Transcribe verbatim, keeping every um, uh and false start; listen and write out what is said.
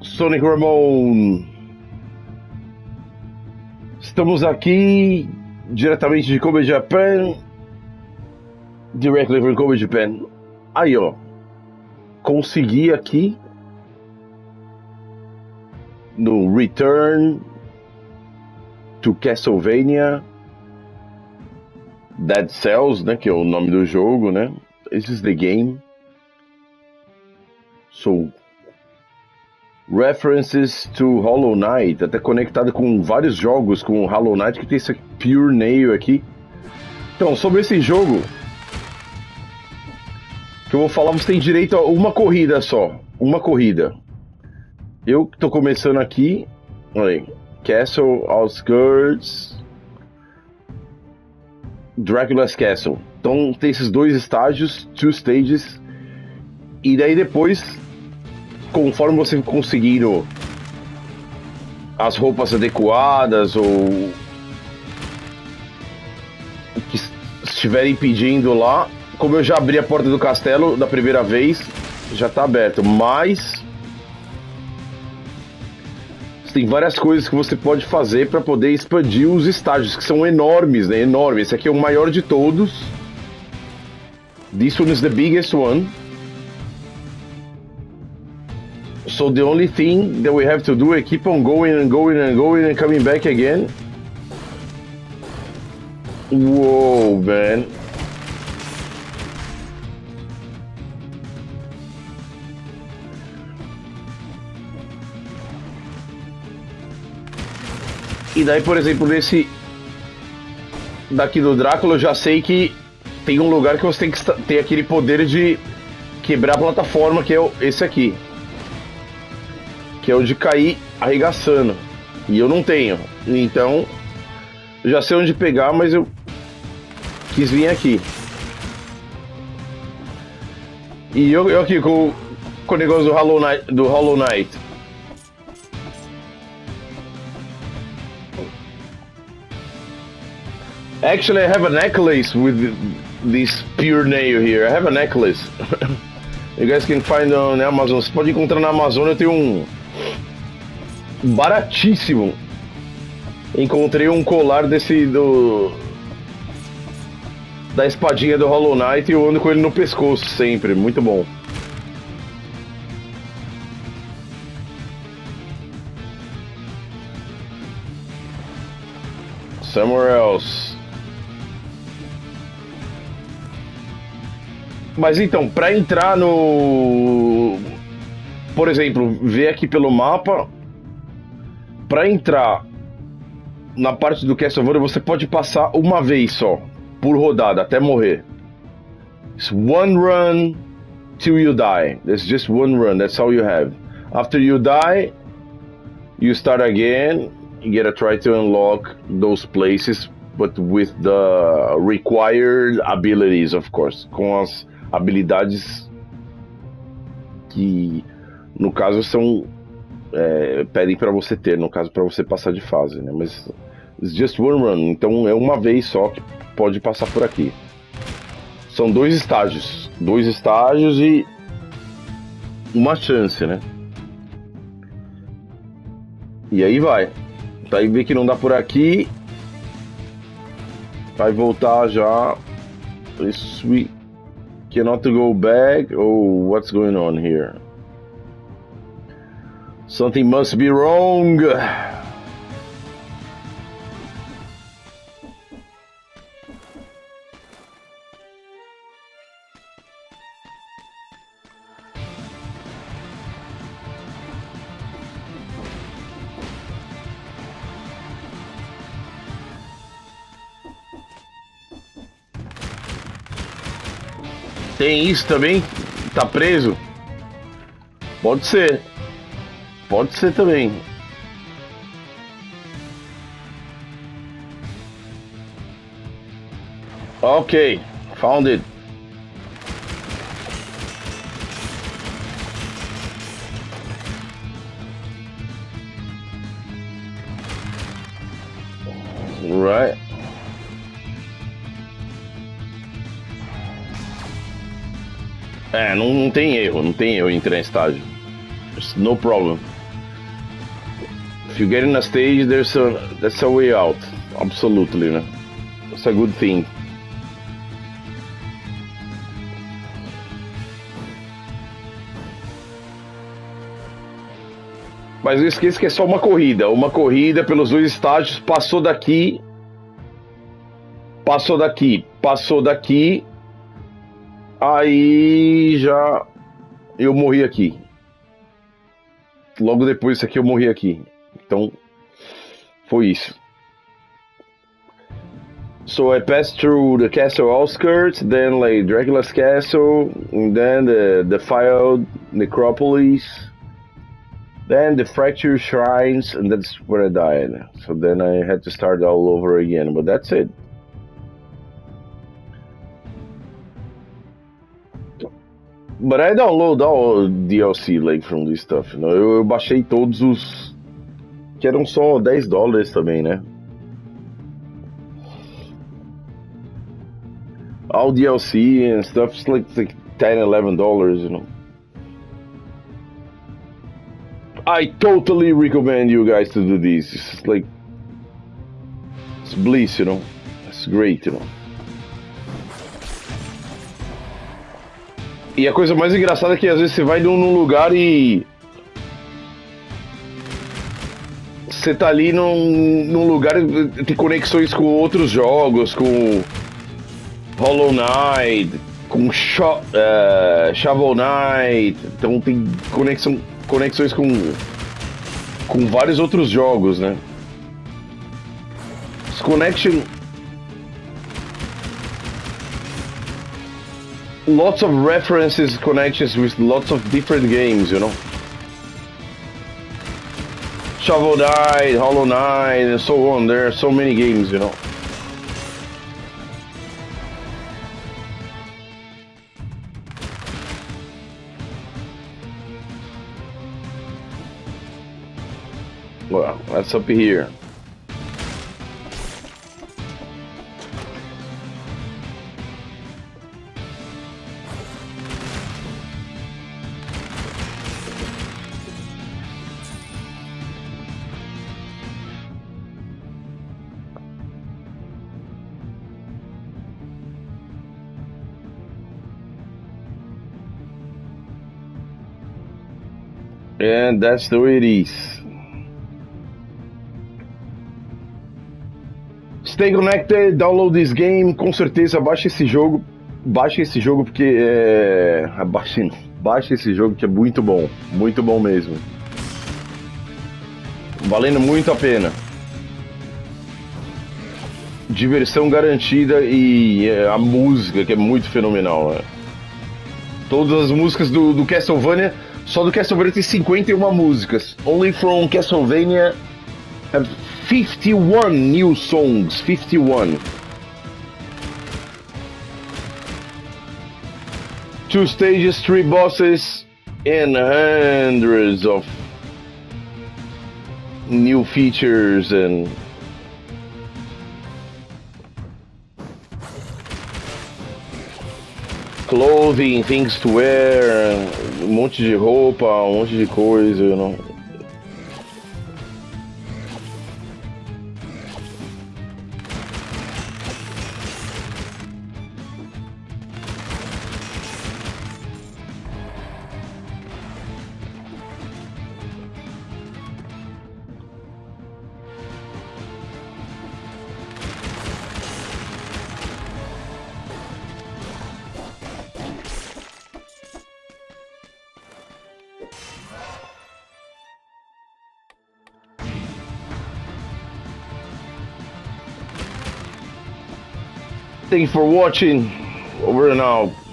Sonic Ramon. Estamos aqui diretamente de Kobe, Japan. Directly from Kobe, Japan. Aí, ó. Consegui aqui no Return to Castlevania Dead Cells, né, que é o nome do jogo, né? This is the game. So, references to Hollow Knight, até conectado com vários jogos, com Hollow Knight, que tem esse Pure Nail aqui. Então, sobre esse jogo que eu vou falar, você tem direito a uma corrida só. Uma corrida. Eu tô começando aqui. Olha aí. Castle, Outskirts, Dracula's Castle. Então tem esses dois estágios, two stages. E daí depois, conforme você conseguindo as roupas adequadas ou o que estiverem pedindo lá, como eu já abri a porta do castelo da primeira vez, já tá aberto, mas tem várias coisas que você pode fazer para poder expandir os estágios, que são enormes, né? Enormes. Esse aqui é o maior de todos. This one is the biggest one. So the only thing that we have to do is keep on going and going and going and coming back again. Whoa, man. E daí, por exemplo, nesse daqui do Drácula, eu já sei que tem um lugar que você tem que ter aquele poder de quebrar a plataforma, que é esse aqui, que é o de cair arregaçando, e eu não tenho, então eu já sei onde pegar, mas eu quis vir aqui. E eu, eu aqui com, com o negócio do Hollow Knight, do Hollow Knight. Actually, I have a necklace with this pure nail here. I have a necklace. You guys can find on Amazon. Você pode encontrar na Amazon. Eu tenho um baratíssimo. Encontrei um colar desse do da espadinha do Hollow Knight e eu ando com ele no pescoço sempre. Muito bom. Somewhere else. Mas então, para entrar no... Por exemplo, ver aqui pelo mapa. Para entrar na parte do Castlevania, você pode passar uma vez só, por rodada, até morrer. It's one run till you die. There's just one run, that's all you have. After you die, you start again. You gotta try to unlock those places, but with the required abilities, of course. Com as habilidades que, no caso, são é, pedem para você ter, no caso, para você passar de fase, né? Mas it's just one run, então é uma vez só que pode passar por aqui. São dois estágios, dois estágios e uma chance, né? E aí vai. Aí vê que não dá por aqui. Vai voltar já. This we cannot go back. Oh, what's going on here? Something must be wrong. Tem isso também? Tá preso? Pode ser. Pode ser também. Ok, found it. Right. É, não, não tem erro, não tem erro em entrar em estágio. No problem. If you get in a stage, there's a that's a way out. Absolutely, né? That's a good thing. Mas não esqueça que é só uma corrida. Uma corrida pelos dois estágios. Passou daqui. Passou daqui. Passou daqui. Aí já... Eu morri aqui. Logo depois disso aqui eu morri aqui. Então... Foi isso. So I passed through the castle outskirts. Then like Dracula's castle. And then the, the Defiled Necropolis. Then the Fractured Shrines, and that's where I died. So then I had to start all over again, but that's it. But I download all D L C like from this stuff, you know? Eu, eu baixei todos os... que eram só dez dólares também, né? All D L C and stuff is like, like ten, eleven dollars, you know? I totally recommend you guys to do this. It's like it's bliss, you know. It's great, you know. E a coisa mais engraçada é que às vezes você vai num lugar e você tá ali num, num lugar e tem conexões com outros jogos, com Hollow Knight, com Sho uh, Shovel Knight. Então tem conexão conexões com com vários outros jogos, né? This connection, lots of references, connections with lots of different games, you know. Shovel Knight, Hollow Knight, and so on. There are so many games, you know. Well, that's up here. And that's the way it is. Stay connected, download this game, com certeza baixe esse jogo, baixe esse jogo porque é... Baixe, baixe esse jogo que é muito bom, muito bom mesmo. Valendo muito a pena. Diversão garantida e a música que é muito fenomenal, né? Todas as músicas do, do Castlevania, só do Castlevania tem cinquenta e uma músicas. Only from Castlevania have fifty-one new songs, fifty-one. Two stages, three bosses, and hundreds of new features and clothing, things to wear, um monte de roupa, um monte de coisa, you know. Thank you for watching. Over and out.